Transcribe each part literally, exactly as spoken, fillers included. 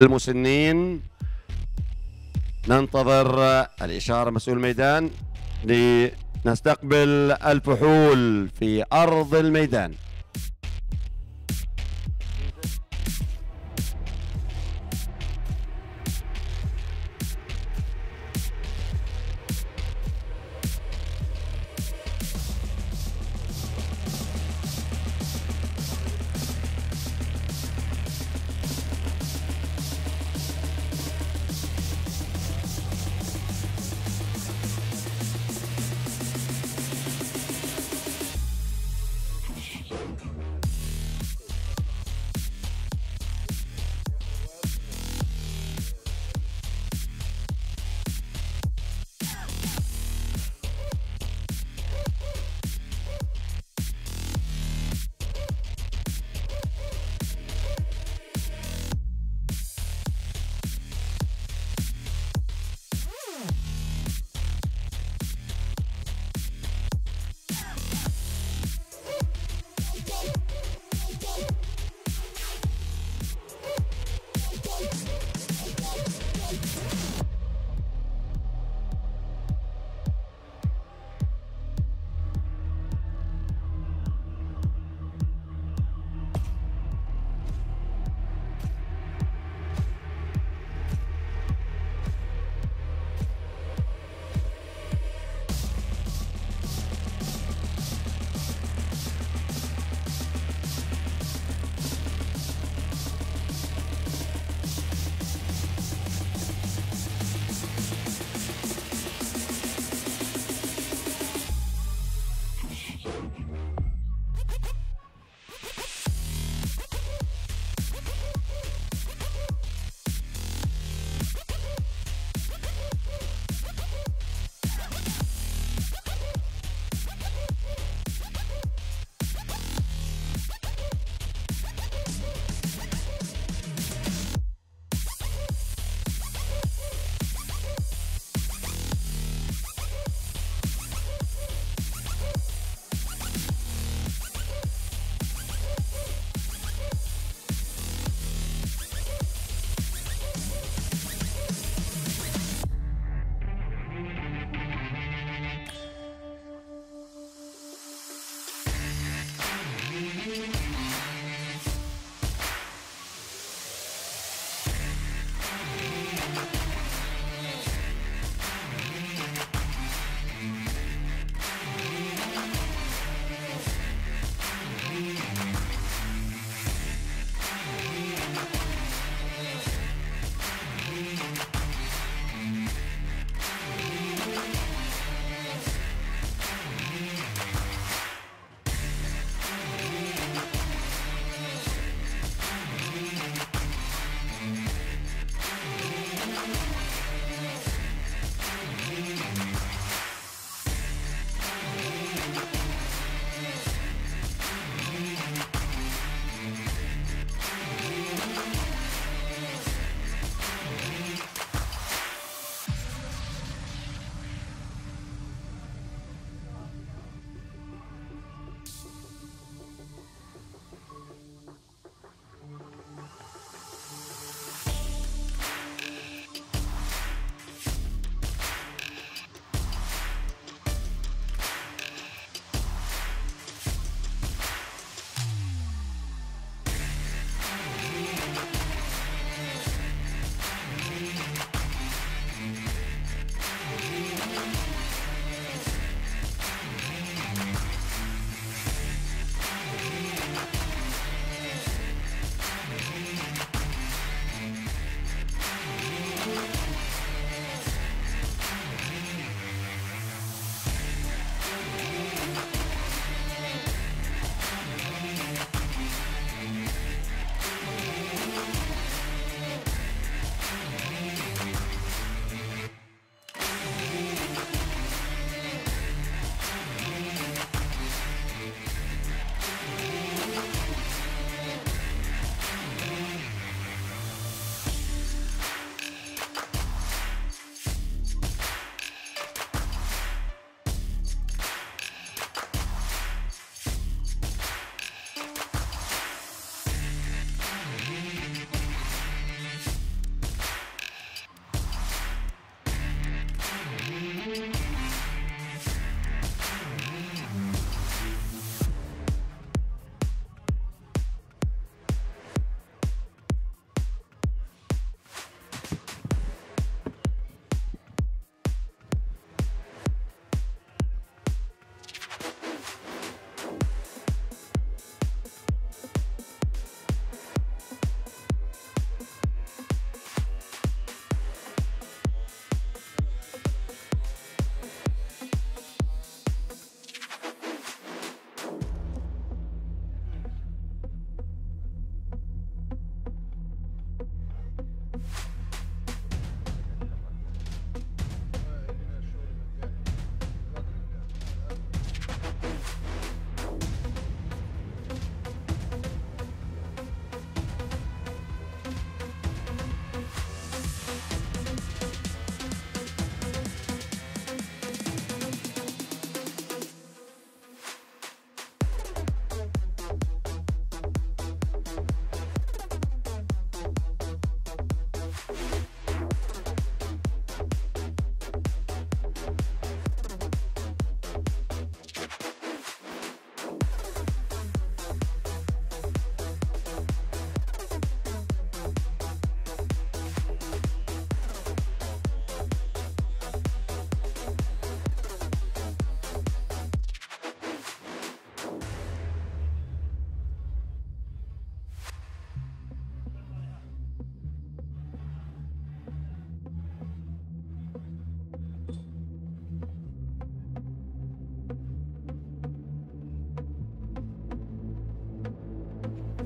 المسنين ننتظر الإشارة مسؤول الميدان لنستقبل الفحول في أرض الميدان.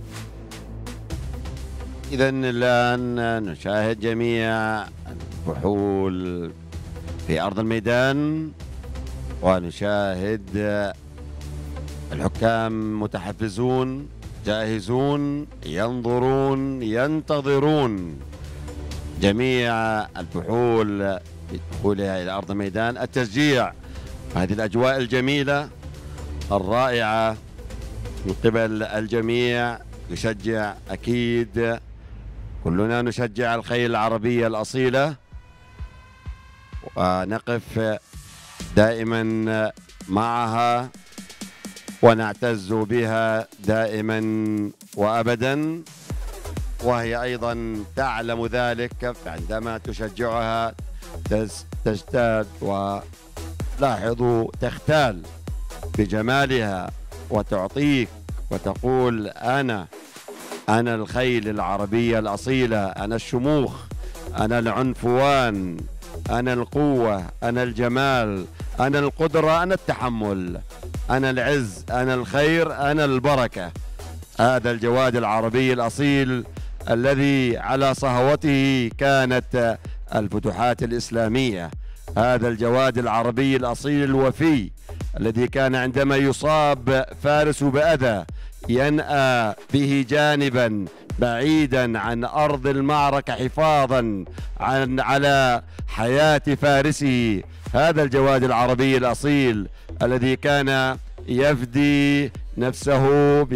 إذا الآن نشاهد جميع الفحول في أرض الميدان، ونشاهد الحكام متحفزون جاهزون ينظرون ينتظرون جميع الفحول بدخولها إلى أرض الميدان. التشجيع، هذه الأجواء الجميلة الرائعة من قبل الجميع يشجع. أكيد كلنا نشجع الخيل العربية الأصيلة ونقف دائما معها ونعتز بها دائما وأبدا، وهي أيضا تعلم ذلك عندما تشجعها تزداد ولاحظوا تختال بجمالها وتعطيك وتقول أنا أنا الخيل العربية الأصيلة، أنا الشموخ، أنا العنفوان، أنا القوة، أنا الجمال، أنا القدرة، أنا التحمل، أنا العز، أنا الخير، أنا البركة. هذا الجواد العربي الأصيل الذي على صهوته كانت الفتوحات الإسلامية. هذا الجواد العربي الأصيل الوفي الذي كان عندما يصاب فارس بأذى ينأى به جانبا بعيدا عن أرض المعركة حفاظا عن على حياة فارسه. هذا الجواد العربي الأصيل الذي كان يفدي نفسه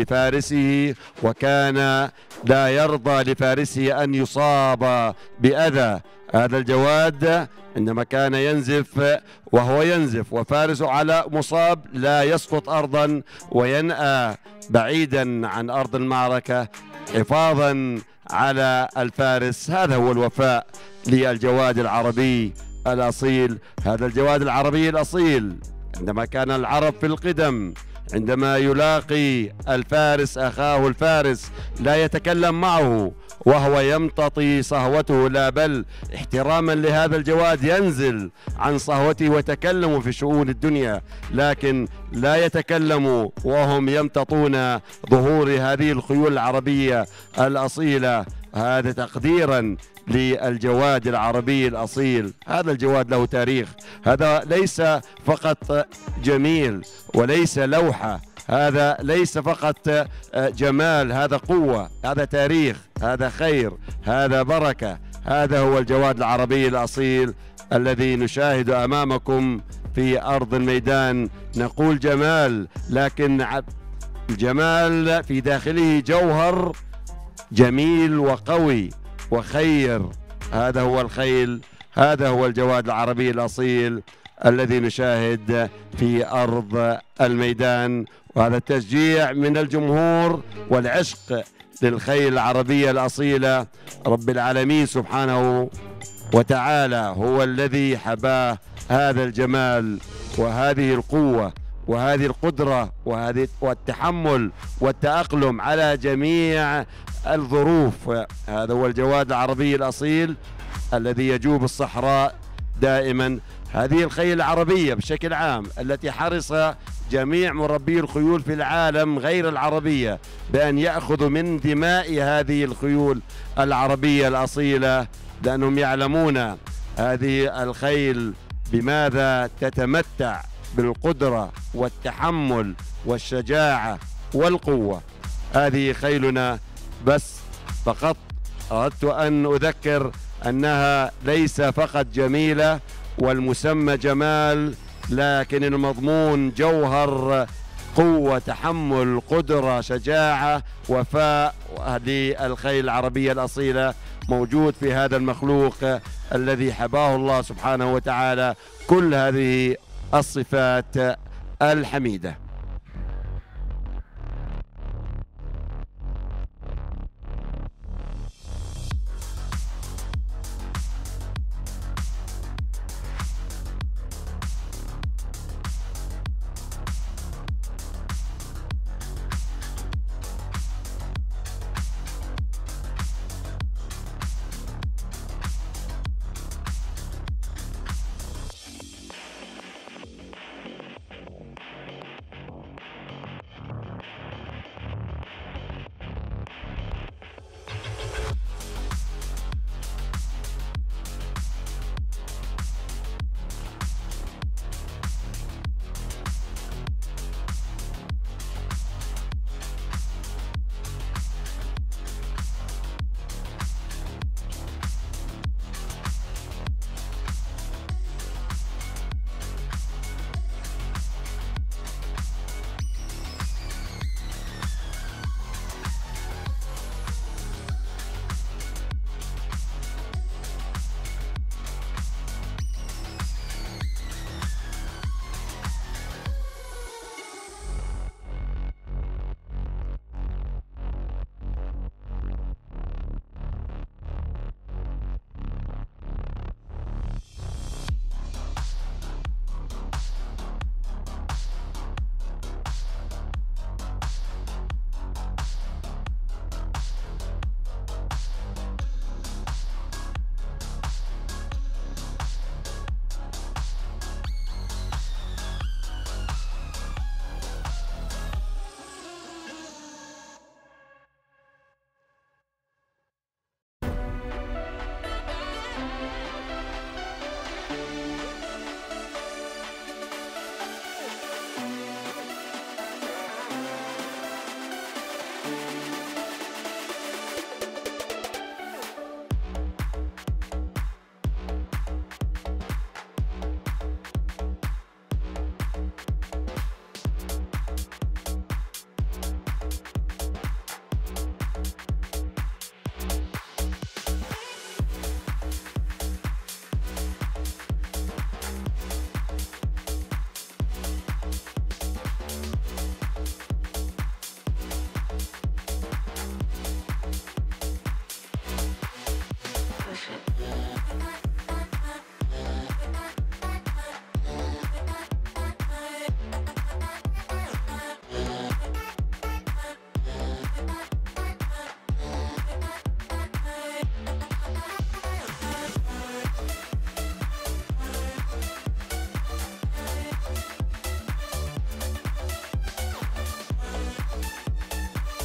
بفارسه، وكان لا يرضى لفارسه أن يصاب بأذى. هذا الجواد عندما كان ينزف وهو ينزف وفارسه على مصاب لا يسقط أرضا وينأى بعيدا عن أرض المعركة حفاظا على الفارس. هذا هو الوفاء للجواد العربي الأصيل. هذا الجواد العربي الأصيل عندما كان العرب في القدم عندما يلاقي الفارس أخاه الفارس لا يتكلم معه وهو يمتطي صهوته، لا بل احتراما لهذا الجواد ينزل عن صهوته ويتكلم في شؤون الدنيا، لكن لا يتكلم وهم يمتطون ظهور هذه الخيول العربية الأصيلة. هذا تقديرا للجواد العربي الأصيل. هذا الجواد له تاريخ، هذا ليس فقط جميل وليس لوحة، هذا ليس فقط جمال، هذا قوة، هذا تاريخ، هذا خير، هذا بركة. هذا هو الجواد العربي الأصيل الذي نشاهد أمامكم في أرض الميدان. نقول جمال، لكن الجمال في داخله جوهر جميل وقوي وخير. هذا هو الخيل، هذا هو الجواد العربي الأصيل الذي نشاهد في أرض الميدان. وهذا التشجيع من الجمهور والعشق للخيل العربية الأصيلة. رب العالمين سبحانه وتعالى هو الذي حباه هذا الجمال وهذه القوة وهذه القدرة وهذه والتحمل والتأقلم على جميع الظروف. هذا هو الجواد العربي الأصيل الذي يجوب الصحراء دائما. هذه الخيل العربية بشكل عام التي حرص جميع مربي الخيول في العالم غير العربية بأن يأخذوا من دماء هذه الخيول العربية الأصيلة، لأنهم يعلمون هذه الخيل بماذا تتمتع بالقدرة والتحمل والشجاعة والقوة. هذه خيلنا، بس فقط أردت أن أذكر أنها ليس فقط جميلة والمسمى جمال، لكن المضمون جوهر قوة، تحمل، قدرة، شجاعة، وفاء. هذه الخيل العربية الأصيلة موجود في هذا المخلوق الذي حباه الله سبحانه وتعالى كل هذه الصفات الحميدة.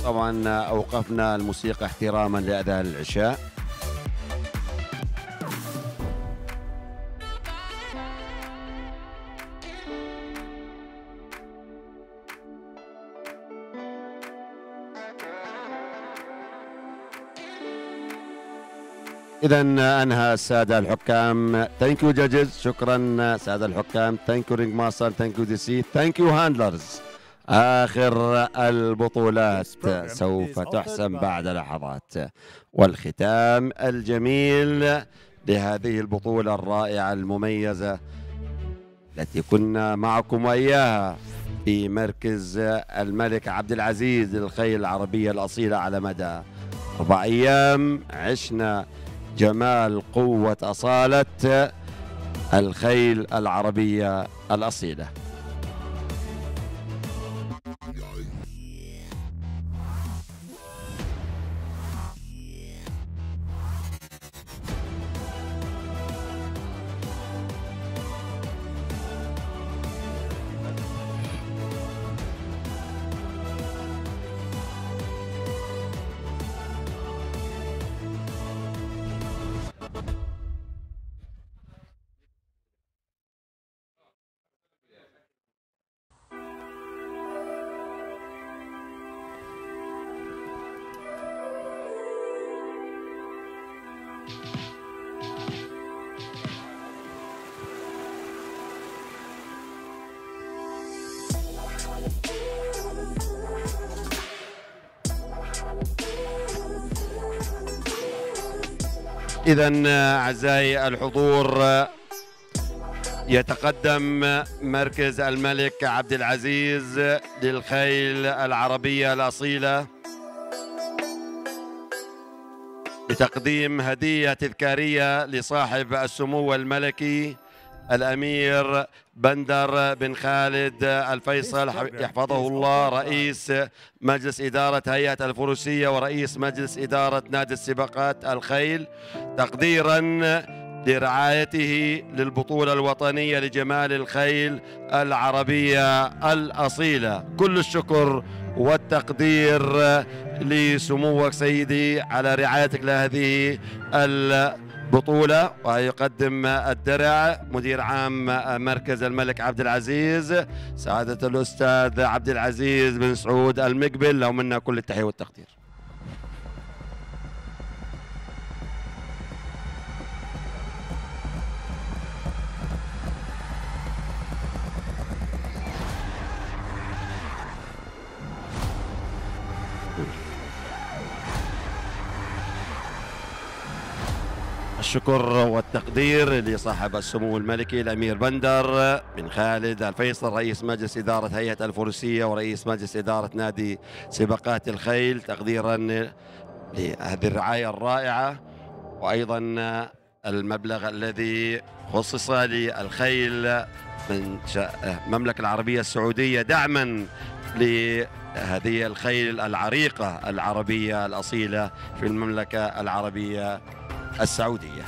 طبعا أوقفنا الموسيقى احتراما لأذان العشاء. إذا أنهى السادة الحكام. ثانك يو جادجز. شكرا سادة الحكام. ثانك يو رينج ماستر. ثانك يو دي سي. ثانك يو هاندلرز. آخر البطولات سوف تحسم بعد لحظات، والختام الجميل لهذه البطولة الرائعة المميزة التي كنا معكم وإياها في مركز الملك عبد العزيز للخيل العربية الأصيلة. على مدى أربع أيام عشنا جمال قوة أصالة الخيل العربية الأصيلة. إذن أعزائي الحضور، يتقدم مركز الملك عبد العزيز للخيل العربية الأصيلة لتقديم هدية تذكارية لصاحب السمو الملكي الأمير بندر بن خالد الفيصل يحفظه الله، رئيس مجلس إدارة هيئة الفروسية ورئيس مجلس إدارة نادي السباقات الخيل، تقديرا لرعايته للبطولة الوطنية لجمال الخيل العربية الأصيلة. كل الشكر والتقدير لسموك سيدي على رعايتك لهذه البطولة. ويقدم الدرع مدير عام مركز الملك عبد العزيز سعادة الأستاذ عبد العزيز بن سعود المقبل، له منا كل التحية والتقدير. الشكر والتقدير لصاحب السمو الملكي الأمير بندر بن خالد الفيصل، رئيس مجلس إدارة هيئة الفروسية ورئيس مجلس إدارة نادي سباقات الخيل، تقديرا لهذه الرعاية الرائعة، وأيضا المبلغ الذي خصص للخيل من المملكة العربية السعودية دعما لهذه الخيل العريقة العربية الأصيلة في المملكة العربية السعودية.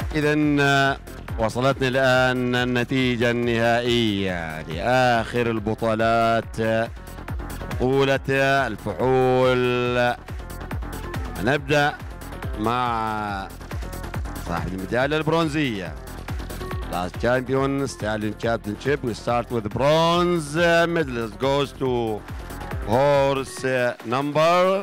إذا وصلتنا الآن النتيجة النهائية لآخر البطولات، بطولة الفحول. نبدأ مع صاحب الميدالية البرونزية. Last champion stallion championship. We start with bronze medalist goes to horse number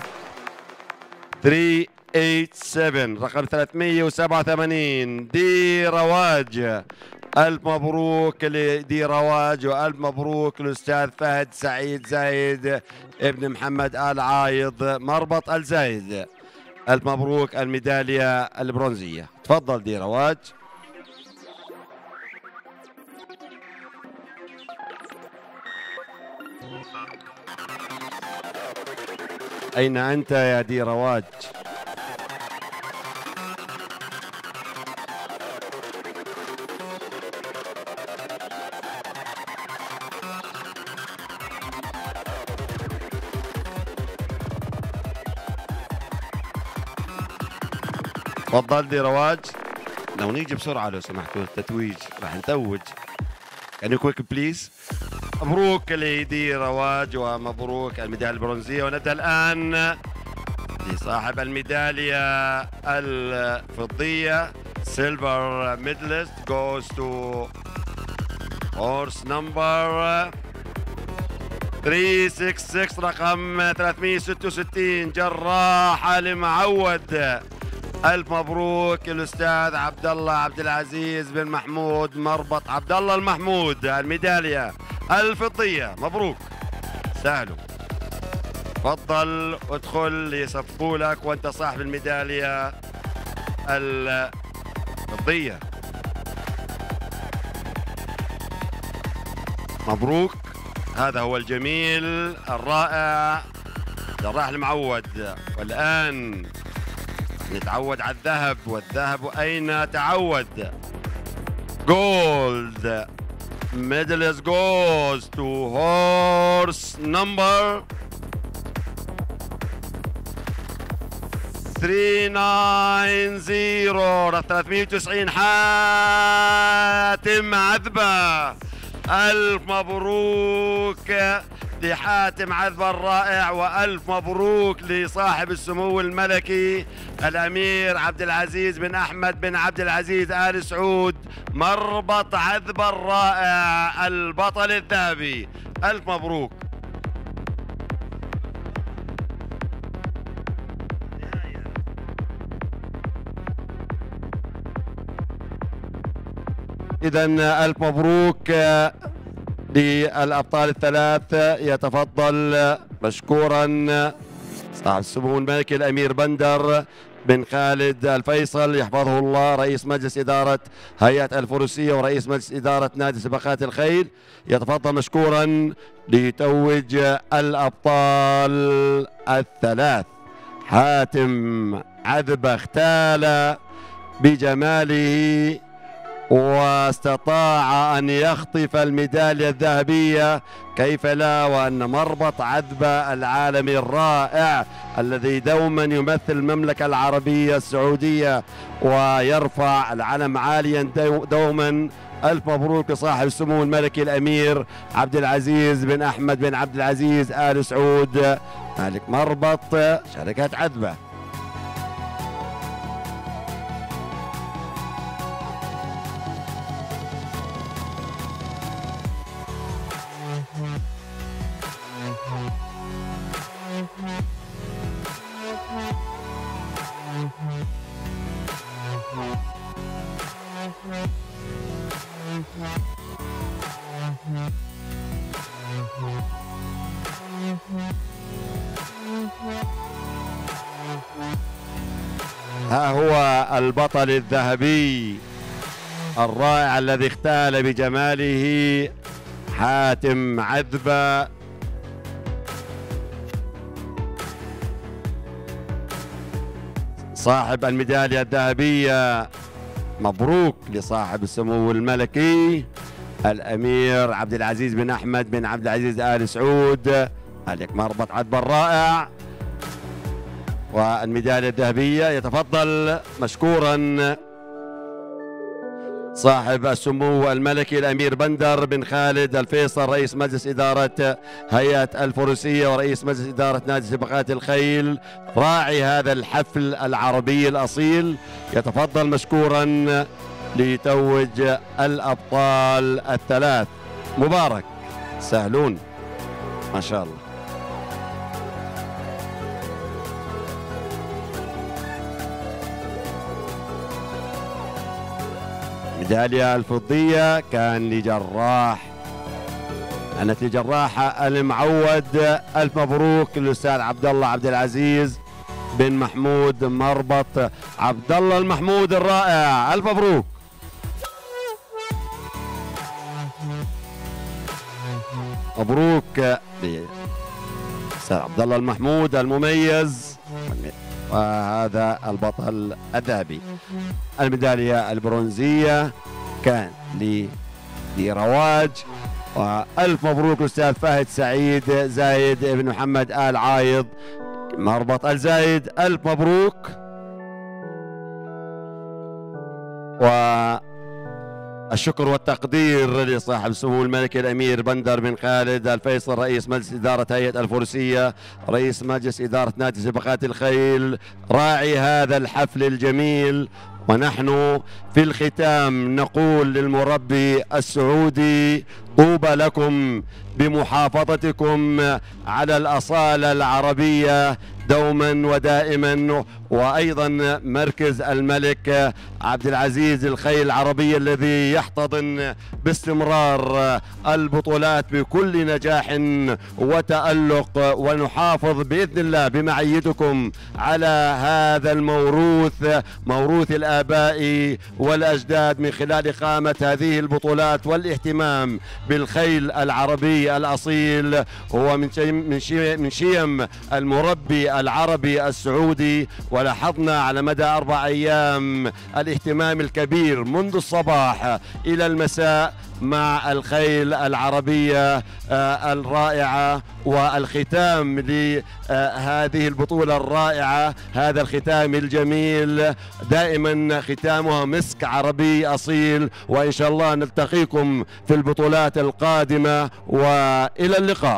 three eighty-seven رقم ثلاثمئة وسبعة وثمانين دي رواج. ألف مبروك لدي رواج، وألف مبروك للأستاذ فهد سعيد زايد ابن محمد آل عايض مربط الزايد. ألف مبروك الميدالية البرونزية. تفضل دي رواج. أين أنت يا دي رواج؟ تفضل دي رواج. لو نيجي بسرعة لو سمحتوا التتويج راح نتوج. Can you quick please؟ مبروك لدي رواج ومبروك الميدالية البرونزية. ونبدأ الآن لصاحب الميدالية الفضية. Silver medalist goes to horse number ثلاثمئة وستة وستين رقم ثلاثمئة وستة وستين جراح المعود. ألف مبروك الأستاذ عبد الله عبد العزيز بن محمود مربط عبد الله المحمود الميدالية الفضية. مبروك سهلوا. تفضل ادخل يصفقوا لك وانت صاحب الميدالية الفضية. مبروك. هذا هو الجميل الرائع جراح المعود. والآن نتعود على الذهب، والذهب أين تعود؟ جولد medalist goes to horse number ثلاثمئة وتسعين ثلاثمئة وتسعين حاتم عذبة. ألف مبروك لحاتم عذبة الرائع، وألف مبروك لصاحب السمو الملكي الأمير عبد العزيز بن أحمد بن عبد العزيز آل سعود مربط عذبة الرائع البطل الذهبي. ألف مبروك. إذن ألف مبروك للأبطال الثلاث. يتفضل مشكورا صاحب السمو الملكي الأمير بندر بن خالد الفيصل يحفظه الله، رئيس مجلس إدارة هيئة الفروسية ورئيس مجلس إدارة نادي سباقات الخيل. يتفضل مشكورا ليتوج الأبطال الثلاث. حاتم عذبة اختال بجماله واستطاع أن يخطف الميدالية الذهبية، كيف لا، وأن مربط عذبة العالمي الرائع الذي دوما يمثل المملكة العربية السعودية ويرفع العلم عاليا دوما. ألف مبروك لصاحب السمو الملكي الأمير عبد العزيز بن أحمد بن عبد العزيز آل سعود مالك مربط شركة عذبة. ها هو البطل الذهبي الرائع الذي اختال بجماله حاتم عذبة. صاحب الميدالية الذهبية. مبروك لصاحب السمو الملكي الأمير عبد العزيز بن أحمد بن عبد العزيز آل سعود. عليك مربط عذبة الرائع والميدالية الذهبية. يتفضل مشكورا صاحب السمو الملكي الأمير بندر بن خالد الفيصل رئيس مجلس إدارة هيئة الفروسية ورئيس مجلس إدارة نادي سباقات الخيل، راعي هذا الحفل العربي الأصيل، يتفضل مشكورا ليتوج الأبطال الثلاث. مبارك، سهلون ما شاء الله. ميدالية الفضية كان لجراح، كانت لجراح المعود. ألف مبروك للأستاذ عبد الله عبد العزيز بن محمود مربط. عبد الله المحمود الرائع، ألف مبروك. مبروك للأستاذ عبد الله المحمود المميز، وهذا البطل الذهبي. الميدالية البرونزية كان لرواج، وألف مبروك الأستاذ فهد سعيد زايد بن محمد آل عايض مربط الزايد، ألف مبروك. والشكر والتقدير لصاحب السمو الملكي الأمير بندر بن خالد الفيصل رئيس مجلس إدارة هيئة الفروسية، رئيس مجلس إدارة نادي سباقات الخيل، راعي هذا الحفل الجميل. ونحن في الختام نقول للمربي السعودي: طوبى لكم بمحافظتكم على الأصالة العربية دوما ودائما، وأيضا مركز الملك عبد العزيز الخيل العربية الذي يحتضن باستمرار البطولات بكل نجاح وتألق، ونحافظ بإذن الله بمعيتكم على هذا الموروث، موروث الآباء والأجداد، من خلال إقامة هذه البطولات والاهتمام بالخيل العربي الأصيل. هو من من شيم المربي العربي السعودي، ولاحظنا على مدى أربع أيام الاهتمام الكبير منذ الصباح إلى المساء مع الخيل العربية الرائعة، والختام لهذه البطولة الرائعة، هذا الختام الجميل دائما ختامها مسك عربي أصيل. وإن شاء الله نلتقيكم في البطولات القادمة، وإلى اللقاء.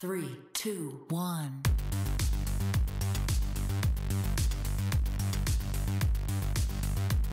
three, two, one.